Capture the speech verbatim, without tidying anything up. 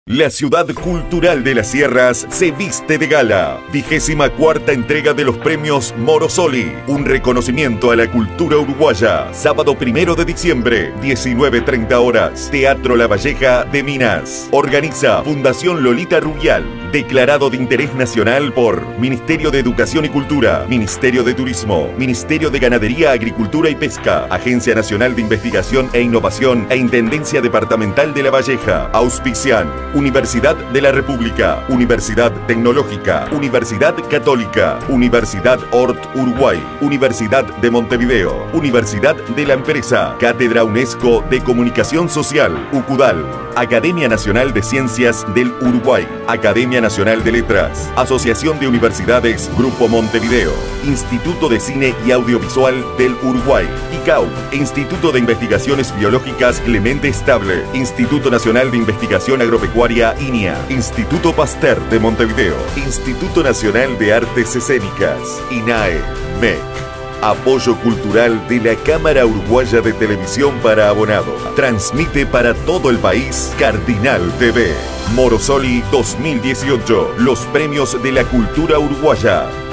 La ciudad cultural de las sierras se viste de gala. Vigésima cuarta entrega de los premios Morosoli. Un reconocimiento a la cultura uruguaya. Sábado primero de diciembre, diecinueve treinta horas. Teatro La Valleja de Minas. Organiza Fundación Lolita Rubial. Declarado de interés nacional por Ministerio de Educación y Cultura, Ministerio de Turismo, Ministerio de Ganadería, Agricultura y Pesca, Agencia Nacional de Investigación e Innovación e Intendencia Departamental de La Valleja. Auspician Universidad de la República, Universidad Tecnológica, Universidad Católica, Universidad Hort Uruguay, Universidad de Montevideo, Universidad de la Empresa, Cátedra UNESCO de Comunicación Social, UCUDAL, Academia Nacional de Ciencias del Uruguay, Academia Nacional de Letras, Asociación de Universidades Grupo Montevideo, Instituto de Cine y Audiovisual del Uruguay, ICAU, Instituto de Investigaciones Biológicas Clemente Estable, Instituto Nacional de Investigación Agropecuaria INIA, Instituto Pasteur de Montevideo, Instituto Nacional de Artes Escénicas, INAE, M E C. Apoyo cultural de la Cámara Uruguaya de Televisión para Abonado. Transmite para todo el país Cardinal T V. Morosoli dos mil dieciocho. Los premios de la cultura uruguaya.